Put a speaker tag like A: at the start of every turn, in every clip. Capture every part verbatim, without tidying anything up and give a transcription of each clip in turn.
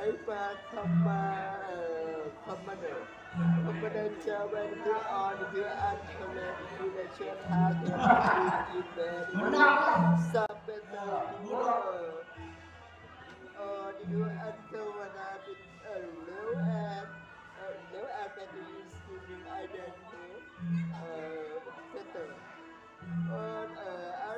A: ไอ้ปลาคำมาเอ่อคำมาเดินคำมาเดินเจอเป็นคือออนคืออันทะเลคือในเชือกหาคือคือกินเป็นซับเป็นเอ่อคือเอ่อเอ่อคืออันเทวนาเป็นเอ่อเลี้ยวแอนเอ่อเลี้ยวแอนเป็นที่คือหนึ่งไอเดนเอ่อเซตเตอร์เอ่อเอ่ออัน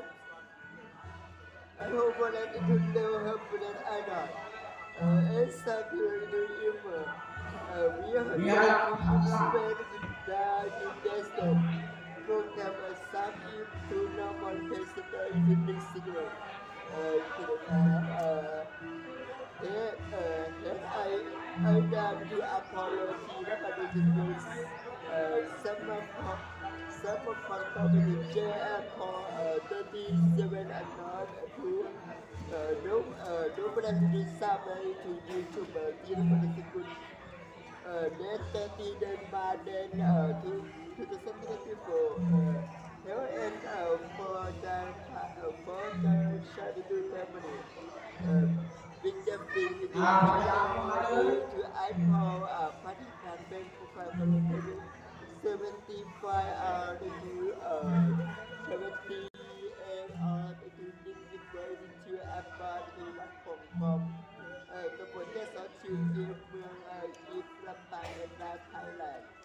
A: I hope that it will never happen that I die. Uh, as Sakura in the humor, uh, we are going to spend the contestant program a sub to normal passenger evening signal. Uh, uh, that, uh, that I, I done to apology that I did use uh, some of some of my company J M for uh, thirty-seven and not to uh, no uh, no plan to decide to YouTuber deal with the good uh, then thirty then by then uh, to to the something people uh, here and uh, for the uh, for the shadow family uh, big jumping to to I call uh, party campaign for family seventy-five are the two uh, seventy and are the two things going into Apple to รับของคอมเอ่อกระบวนการสอนชิวที่เมืองเอ่อยิปลำปางและนาไทยแลนด์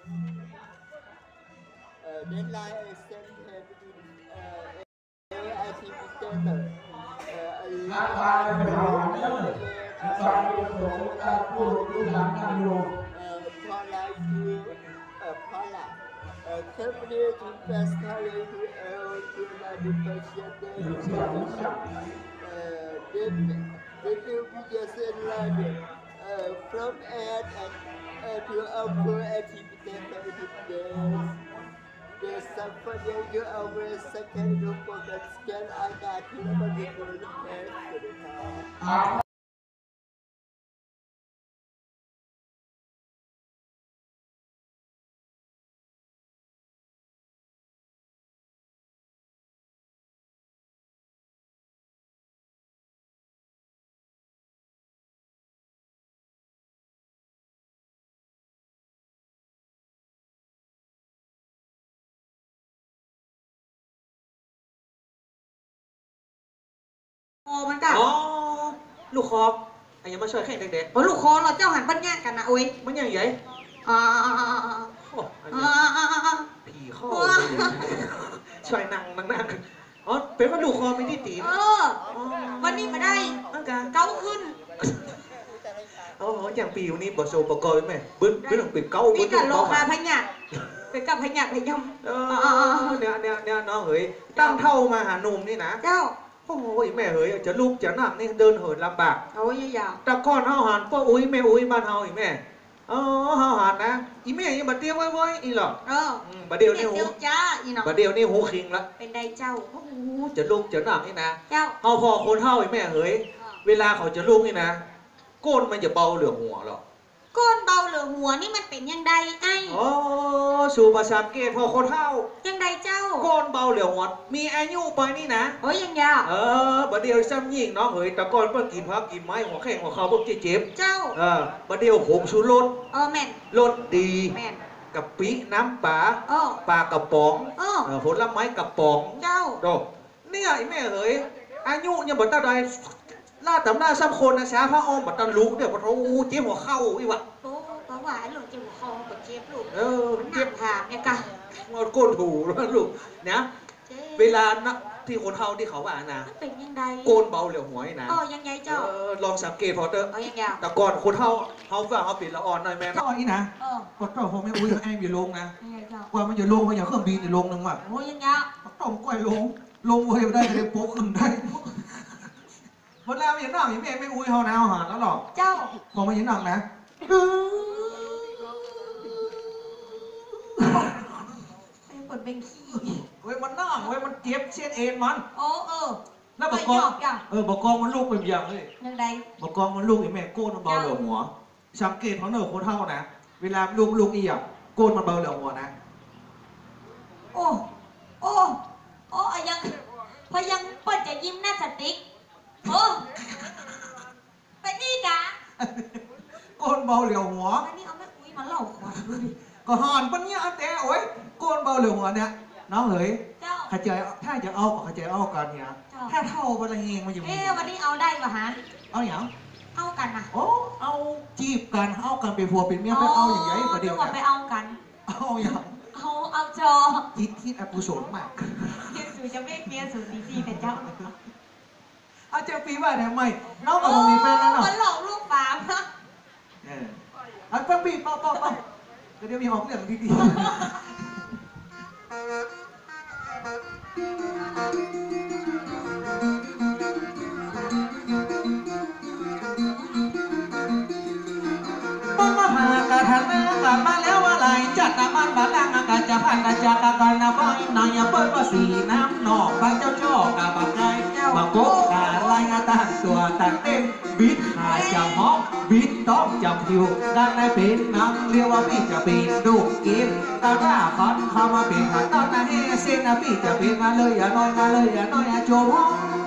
A: เอ่อ deadline extend hand to เอ่อ เอ ไอ ที Visitor เอ่อไอ้ร้านค้าเป็นของเรื่องสอนเรื่องของการพูดรู้หลังการอยู่เอ่อพอไลฟ์คือเอ่อพอละเอ่อ company to best talent to L to la depression day uh, then then you be just in London uh, from ad and uh, to upper activity days there's somebody you always second to forget scan I got to the people in there to the car
B: โอ้มันกับ
C: อ๋อลูกคอไอ้ยังมาช่วยแข่งเด็ก
B: โอ้ลูกคอเราเจ้าหันปัญญากันนะโอ้ย
C: ๆมันยังไง
B: อ่า
C: โอ้อัน
B: อ่า
C: นี้
B: อ่าอ่า
C: ผีเข้าช่วยนั่งนั่งนั่งอ๋อเป็นว่าลูกคอไม่ได้ตี
B: เออวันนี้มาได้
C: นั่นกัน
B: เก้าขึ้น
C: อ๋ออย่างปีนี้บอโซบกอยไหมบึ้นบึ้นต้องปิดเก้า
B: มีกันโลคาพญาเป็นกับพญาพยม
C: เออเนี่ยเนี่ยเนี่ยน้องเฮ้ยตั้งเท่ามาหาหนุ่มนี่นะ
B: เจ้า
C: โอ้ยแม่เฮ้ยจะลูกจะนั่งนี่เดินเหินลำบาก
B: โอ้ยยาว
C: แต่ก่อนเฮาหันพ่ออุ้ยแม่อุ้ยบ้านเฮาอีแม่อ๋อเฮาหันนะอีแม่ยังบัดเดียวไว้ไว้อีหรอก
B: เออ
C: บัดเดียวนี่หู
B: เดี๋ยวจ้าอีน้อง
C: บัดเดียวนี่หูคิงละ
B: เป็นได้เจ้า
C: โอ้จะลูกจะนั่งนี่นะ
B: เจ้า
C: เฮาพอคนเฮาอีแม่เฮ้ยเวลาเขาจะลูกนี่นะก้นมันจะเบาเหลือหัวหรอก
B: ก้นเบาเหลือหัวนี่มันเป็นยังไงไอ้
C: อ๋อสู่ภาษาเกตพอคนเฮา
B: ยังไงเจ้า
C: ก้นเบาเหลือหัวมีอายุไปนี่นะ
B: โอ้ยยังยาว
C: เออบัดเดียวซ้ำยิ่งน้องเฮ้ยแต่ก่อนเพิ่งกินพักกินไม้หัวแข้งหัวเข่าพวกเจ็บ
B: เจ้า
C: เออบัดเดียวหงชูรส
B: เออแม่น
C: รสดี
B: แม่น
C: กะปิน้ำปลา
B: เออ
C: ปลากระป๋อง
B: เออ
C: เออผลไม้กระป๋อง
B: เจ้า
C: โดเนี่ยไอ้แม่เฮ้ยอายุยังบ่ตันใดล่าตำล่าซ้ำคนนะช้าพระอ้อมบ่ตันลุกเนี่ยบ่โอ้เจ็บหัวเข่าอีวะ
B: โอ้ก็ว่าหลูกเจ็บหัวคอปวดเจ็บลูก
C: เออ
B: มันหนั
C: เจ็บ
B: กถามเนี่ยกะ
C: มันก้นถูแล้วลูกนะ
B: เจ๊
C: เวลานะที่คนเฒ่าที่เขาว่านะ
B: มันเป็นยังไง
C: โกนเบาเหลียวหัวนี่นะ
B: อ๋อยังไงเจ้า
C: เออลองสังเกตพอเถอะ
B: เออยังไง
C: แต่ก่อนคนเฒ่าเฮาว่าเฮาปิดละอ่อนหน่อยแม่น้อยนี่นะ
B: เออ
C: ก็ต้องผมไม่อุ้ยแอมอยู่ลงนะ
B: ยังไงเจ้าก
C: ว่ามันจะลงก็อย่างเครื่องบินจะลงนึงว่ะ
B: โอ้ยังไง
C: ต้องก้อยลงลงเว้ยได้เลยโป๊กขึ้นได้หมดแล้วอย่างนั้นอย่างแม่ไม่อุ้ยเฮานะอาหารแล้วหรอก
B: เจ้า
C: บอกมาอย่างนั้นนะ
B: เป็นคนเป็นขี้
C: เว้ยมันน่องเว้ยมันเจ็บเส้นเอ็นมัน
B: โอ้เออ
C: แล้วบ
B: ไป
C: อก
B: ห
C: ก
B: ย
C: อ
B: อง กอย่าง
C: เออบอกกองมันลูกเป็นอย่างเลย
B: ยังไง
C: บอกกองมันลูกไอ้แม่โก้นมันเบาเหลือหัวสังเกตเขาเนอะคนเท่านะเวลาลูกลูกอีอ่ะโก้นมันเบาเหลือหัวนะ
B: โอ้โอ้โอ้ยังพอยังเปิดจะยิ้มหน้าสติ๊กโอ้ไปนี่กะ
C: เบาเหลียวหัว
B: อันนี้เอาแม่อุ้ยมาเล่าขวัญดูดิ
C: ก็หอนปัญญาแต่โอ้ยโกนเบาเหลียวหัวเนี่ยน้องเอ๋ย
B: เจ้า
C: ขจายถ้าจะเอาก็ขจายเอากันเนี่ยถ้าเท่าบรรเฮงมันอยู่
B: เอ๊ะวันนี้เอาได้ปะฮะ
C: เอาอย่าง
B: เอากันนะ
C: โอ้เอาจีบกันเอากันเป็นผัวเป็นเมียไปเอาอย่างไรประเดี๋ยว
B: จังหวะไปเอากัน
C: เอาอย่าง
B: เอาเอาจอ
C: คิดคิดอกุศลมาก
B: เรียนสู่จะไม่เมียสู่ตีสี่เป็นเจ้า
C: อาจารย์ปีว่าทำไมน้องกับผมมีแฟนแล้วเนาะ
B: มันหลอกลูกป๋านะ
C: เอออาจารย์ปีป้าป้าป้าเดี๋ยวมีออกเรื่องดีๆ มหากาทันนะกลับมาแล้วว่าไหลจัดน้ำมันบาลังอากาศจะผ่านกาจากากันนะบ่อยนายเปิดว่าสีน้ำนอกพระเจ้าช่อกาบากไก่บางโกขาลายงาตั้งตัวตั้งเต้นบิดหาจะหอมบิดต้องจับผิวด้านในเป็นน้ำเรียกว่าพี่จะเป็นลูกกินกาถ้าขอนเข้ามาเป็นหาตอนนั้นเฮเส้นนะพี่จะเป็นมาเลยอย่าน้อยมาเลยอย่าน้อยอย่าโจม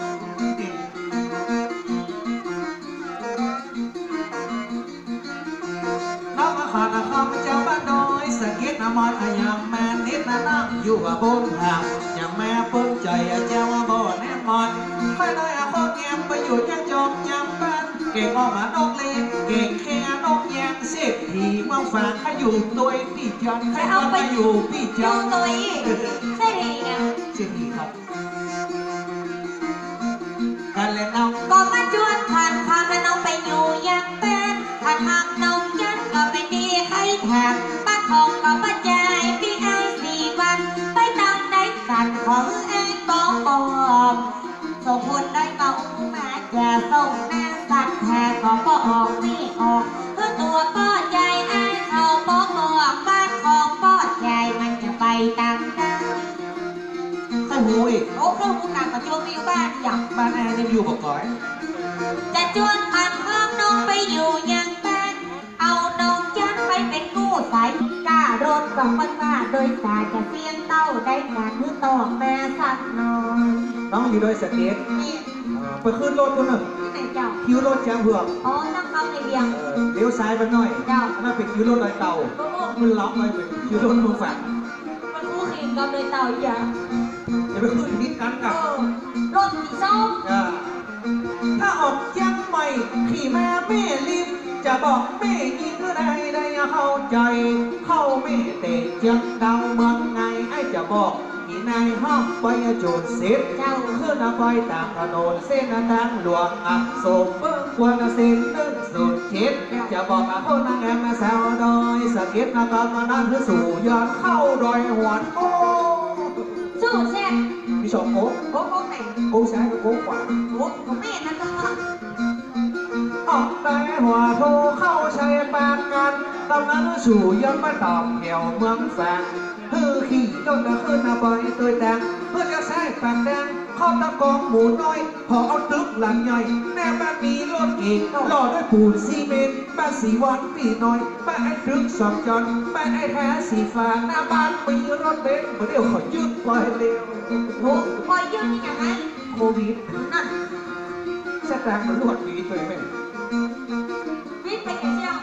C: น้องขาดคำเจ้าบ้านน้อยสะกิดน้ำมันยามแม่นิดนะนั่งอยู่บนหางอย่างแม่เปิ้งใจเจ้าบ่แน่มอนค่อยน้อยข้อเงียบไปอยู่ยังจอมยังบ้านเก่งออกมานกเล็กเก่งแค่นกแยงเศรษฐีเมืองฝางให้อยู่ตัวพี่จันให้เอาไปอยู่พี่จั
B: ดู
C: น
B: ตัวอีกใช่ดีไง
C: เช่นนี้ครับการเล่นเอา
B: ก็มาชวนผ่านพาแม่น้องไปอยู่ยังเป็นถ้าทำน้องยันก็ไปดีให้แถมบ้านของก็มาใจพี่ไอ้สี่วันไปตามได้กันของไอ้ปองปองส่งคนได้เมามาจะส่งแน่สัตว์แท้ก็ก็ออกไม่ออกเพื่อตัวก็ใจไอ้เขาบอกบอกบ้านของป้อใจมันจะไปตามได้
C: ข้าหูอีก
B: โอ้เครื่องมือการประชุมมีอยู่บ้านอย่าง
C: บ้านแอร์ยังอยู่กับก่อย
B: จะชวนผ่านข้ามน้องไปอยู่ยังแป้นเอาน้องจันไปเป็นกู้สายกล้ารถสองพันบาทโดยสายจะเสียงเต้าได้งานมือตอกแม่สักหน่อย
C: น้องอยู่โดยสเก็ต
B: นี่
C: ไปขึ้นรถตัวหนึ่ง
B: ที่ไหนเจ้า
C: คิวรถแจ้งเผือก
B: อ๋อนั่งเข้าในเบียง
C: เลี้ยวซ้ายไปหน่อย
B: เจ้า
C: อันนั้นเป็นคิวรถลอยเต่า
B: โอ้โห
C: มันล็อกเลยเป็นคิวรถมือฝัง
B: มันคู่ขีดกับโดยเต่าอย่าง
C: อย่าไปขึ้นนิดกัน
B: เอ
C: กับ
B: อรถสีส้ม
C: อ่าถ้าออกยังใหม่ขี่แม่แม่ริมจะบอกแม่ยิงก็ได้ได้เข้าใจ เข้าแม่เตะเจียงดังเมืองไงไอ้จะบอกที่นายห้องไปโจรเสีย
B: เจ้า
C: ขึ้นไปตามถนนเส้นทางหลวงอักโศกเบิ้งควรสิ้นนึกสุดคิดจะบอกกับคนนางแอมมาแซวดอยสะกิดนักการมานั่นคือสู่ยอดเข้าดอยหวนโอ้
B: สู้แซ่บ
C: มีสองโก้
B: โอ้โหไหน
C: โก้ซ้ายกับโก้ขวา
B: โอ้ของแม่นั่นก็
C: ออกได้หัวโทเข้าใช้ปากกันตำนั้นสู่ยอดมาตอบเกี่ยวเมืองแฝงฮือขี่ต้นจะขึ้นมาปล่อยตัวแดงเพื่อจะใช้ปากแดงเข้าตะกองหมูน้อยพอเอาตึกหลังใหญ่แน่บ้านมีรถเก๋งหล่อด้วยปูนซีเมนต์บ้านสีวันปีน้อยบ้านไอ้ตึกสองจอนบ้านไอ้แท้สีฟ้าหน้าบ้านมีรถเบนซ์เดี๋ยวขอยืดไปเร็ว
B: โอ้ปล่อยยืนนี่ยังไง
C: โควิด
B: นั่น
C: สตางค์มันรวดดีตัวเองไหม
B: วิ่งไปแค่เชียง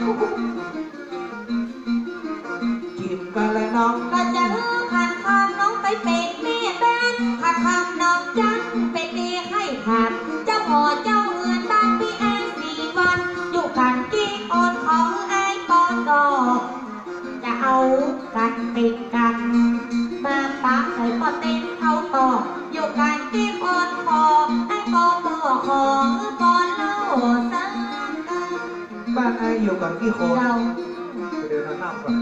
C: กินกันเลยน้อง
B: ก็จะเลือกผ่านคำน้องไปเป็นแม่แบนผ่านคำน้องจันเป็นดีให้ขาดเจ้าพ่อเจ้าเงินบ้านพี่ไอ้สี่วัน อยู่กันกี่คนของไอ้ปอนก็จะเอากันเป็นกันมาปะใส่ปอเต้นเอาต่ออยู่กันกี่คนของไอ้ปอเบื่อของปอนเล่าสังกัน
C: บ้านไอ้อยู่กันกี่คน
B: เรา
C: ไปเดินน้ำก่อน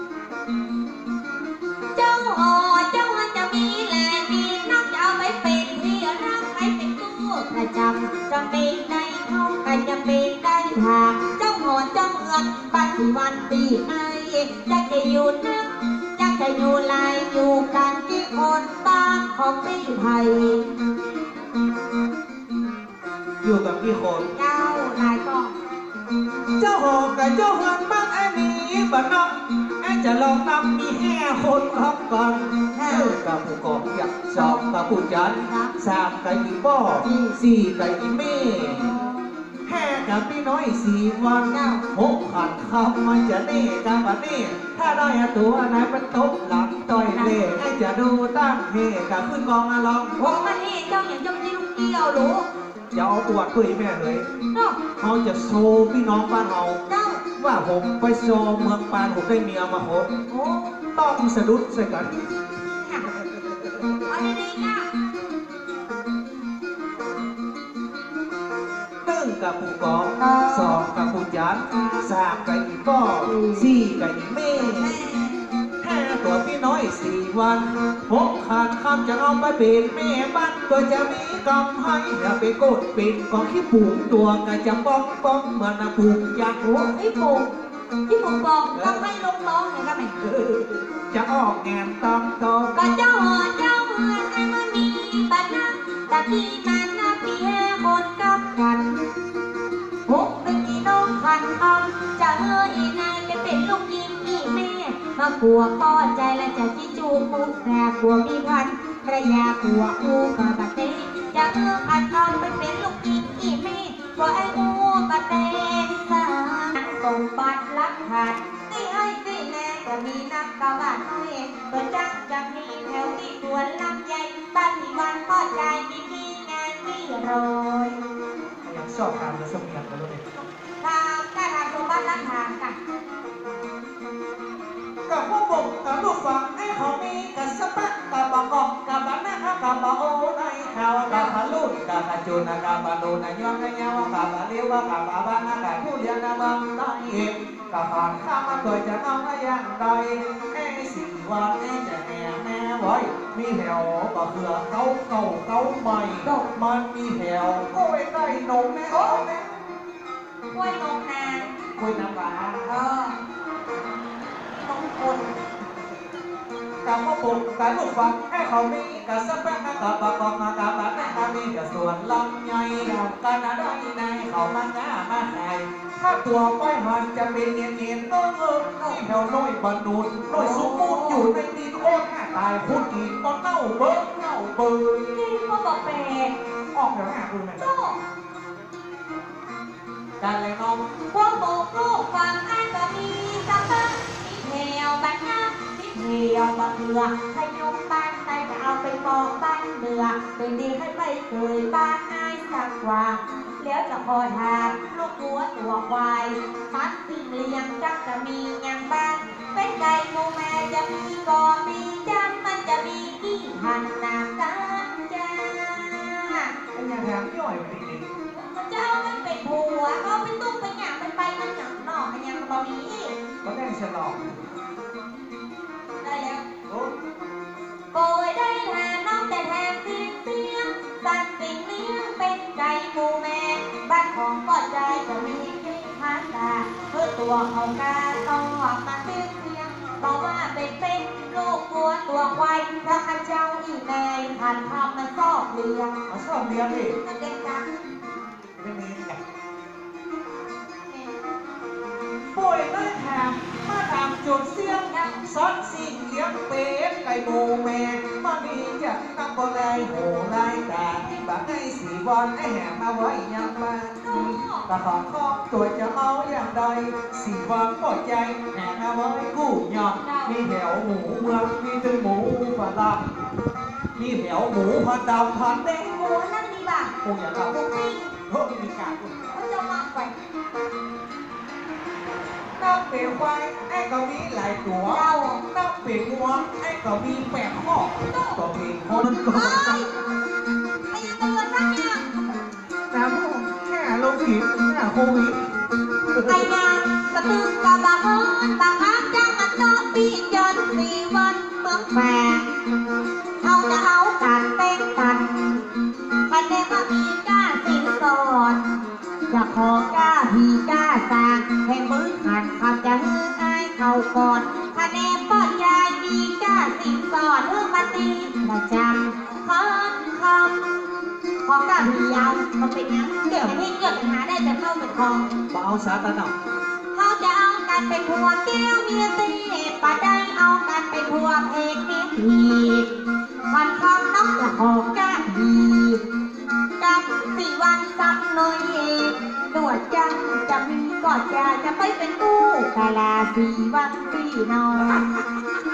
B: เจ้าหอเจ้ามันจะมีแหล่ดีนักจะเอาไปเป็นที่รักให้เป็นตู้ประจำจะเป็นได้เท่ากันจะเป็นได้หากเจ้าหอเจ้าเอือนบ้านที่วันปีไอ้จะจะอยู่นักจะจะอยู่ลายอยู่กันที่คนบ้านของพี่ไทย
C: อยู่กับกี่คน
B: เจ้าลายก็
C: เจ้าหอกับเจ้าเฮือนบ้านไอ้มีบ้านน้องไอ้จะลองนำมีแห่คนครับกันเออกับผู้กองอยากสองกับผู้จันสามกับอีป้อสี่กับอีเม่แห่กับพี่น้อยสี่วันหกขันคำมันจะเน่กับวันนี้ถ้าได้ตัวไหนเป็นตบหลังต่อยเล่ไอ้จะดูตั้งเฮกับขึ้นกองมาลอง
B: โอ้มานี่เจ้าอย่างเจ้าที่ลูกเกี่ยวหรือ
C: จะเอาอวดคุยแม่เลย
B: เจ้า
C: เขาจะโชว์พี่น้องบ้านเรา
B: เจ้า
C: ว่าผมไปโชว์เมืองปานผมได้เมียมาหก
B: โอ้
C: ต้องสะดุดใส่กัน
B: เอาดีๆนะ
C: หนึ่งกับผู้กองสองกับผู้จัดสามกับอีป้อสี่กับอีเม่ห้าตัวพี่น้อยสี่วันหกขาดคำจะเอาไปเป็นแม่บ้านตัวจะมีกำให้อย่าไปโกดเป็นกองขี้ปูตัวก็จะป้องป้องเหมือนน้ำปูอยากรู้
B: ไอ้ปู่ที่ผมบอกต้องให้ลงร้องอย่างนั้นไหม
C: จะออกงานต้องตอง
B: ก็เจ้าหัวเจ้าเมืองไอ้มันมีปัญหาตะกี้มันนับปีแห่คนกับกันหกเป็นกี่น้องพันคำจะเอ้ยนายไปเป็นลูกยิงอีแม่มากลัวป้อใจและจะจิจูมุกแต่กลัวมีพันภรรยากลัวอูกับบัดเตจะเอ้ยพันคำไปเป็นลูกยิงอีแม่กลัวไอ้อูบัดเตสาส่งบัตรลักหัดที่ให้ที่แน่ก็มีนักกะบ้านน้อยเปิดจังจะมีแถวที่สวนลำใหญ่บ้านที่วันป้อใจมีมีงานที่โรย
C: ยังชอบการจะสมียกันเลย
B: ทางการทางสมบัติรักฐานค่ะ
C: กับพวกผมกับลูกฟังไอ้เขามีกับสปะกับบังกอกกับบ้านนากับบะโอในข่าวกับพะลุนกับกระจุนกับบะดูนยองกันยาวกับบะเลี้ยวกับบะบ้านนากับผู้เลี้ยงนาบังตาเองกับผ่านข้ามาตัวจะเอามาอย่างใดไอ้สิ่งว่าไอ้จะแห่แม่ไว้มีแถวก็เขือเขาเก่าเขาใหม่มันมีแถวก็ไว้ใกล้นมแม่โอ้แม่
B: กล้วยนมนาง
C: คุยน้ำปลา
B: เออต้องคน
C: กับพ่อผมกับลูกฟังให้เขามีกับสเปนกับปะกองกับบ้านนามีกับส่วนลำใหญ่กันอะไรในเขามาหน้ามาไห้ถ้าตัวไปหันจะเป็นเนียนเนียนเออเออนี่แถวน้อยบรรดุนน้อยสุมูนอยู่ในดินโอ้แค่ตายพูดอีกตอนเน่าเบิ้งเน่าเบย
B: ที่ก็บอกแปลก
C: ออกแถวหน้าคุณไหม
B: โจ้
C: การอะไรน้อง
B: พวกโบกลูกฟังอันก็มีสักบ้างมีแถวบ้านนามีแถวบ้านเรือขยมบ้านไปจะเอาไปปองบ้านเรือเป็นดีให้ไปเคยบ้านนายสักว่าแล้วจะพอทานลูกหัวตัวควายพัดสิ่งเลี้ยงจักจะมีอย่างบ้านเป็นไก่งูแม่จะมีก่อมีจันมันจะมีกี่พันนามกันจ้า
C: เป็นอย่างแถมย่อยไปดิ
B: เจ้ามันเป็นผัวเขาเป็นตุ้งเป็นหยางเป็นไปมันหยางหน่อมันยังบะหมี่
C: ก็ได้ฉลอง
B: ได้แล้ว
C: โอ้
B: โกยได้แทนน้องแต่แทนเสียงเสียงสัตว์สิ่งเลี้ยงเป็นไก่ปูแม่บ้านของปอดใจจะมีที่พันตาเพื่อตัวเขากาต้องออกมาเสียงเสียงบอกว่าเป็นเป็นลูกวัวตัวควายพระข้าเจ้าอีแม่ผ่านทำมันซอกเลี้ยง
C: มาชอบเรียนดิ
B: นั่นเด็กจัง
C: เป็นนี้ไงป่วยได้แถมมาทำจุดเสียงซอสสิ่งเลี้ยงเป็ดไก่โมแมงมาดีจัดนักบอลไโหไล่ตาบางไอ้สีบอลไอ้แหมมาไว้ยังบ้านตาขอคอบตัวจะเอาอย่างใดสีบอลปลดใจแหมมาไว้กู้ยอมมีแถวหมูเมืองมีถึงหมูฝรั่งมีแถวหมูพันดำพันแดง
B: หมูนั่นดีบ่ะ
C: คงอย่างเรา
B: หมูปิ้ง
C: เฮ้ยมีการ
B: เขาจะมาไป
C: นับเป็นควายไอ้ก็มีหลายตัว
B: เรา
C: นับเป็นวัวไอ้ก็มีแปดข้อตัวเป็นคนก็
B: เอ้ยไอ้ยังตัวสักอย่าง
C: น้ำมูกแค่ลงผิดแค่โควิด
B: ไอ้ยังกระตือกระบะเฮินบางครั้งจังมันนอนปีจนสี่วันเมืองแฝงเอาจะเอากันเต้นกันคันเดมามีกล้าสิงสอนจะขอกล้าพีกล้าสร้างให้มือหันคำจะฮืออายเขาก่อนคะแนนป้อนยายมีกล้าสิงสอนเพื่อมาตีมาจำคำคำของกล้าพียาวมันเป็นยังเกิดให้เกิดปัญหาได้จะเข้าเป็นคลอง
C: มาเอาสาตาหนัก
B: เขาจะเอากันเป็นผัวแก้วเมียตีปะได้เอากันเป็นผัวเพกเมียผีวันคำน้องจะขอกล้าพีกับสี่วันซ้ำหน่อยตรวจใจก็จะจะไปเป็นกู้กาลาสีวันพี่น้อง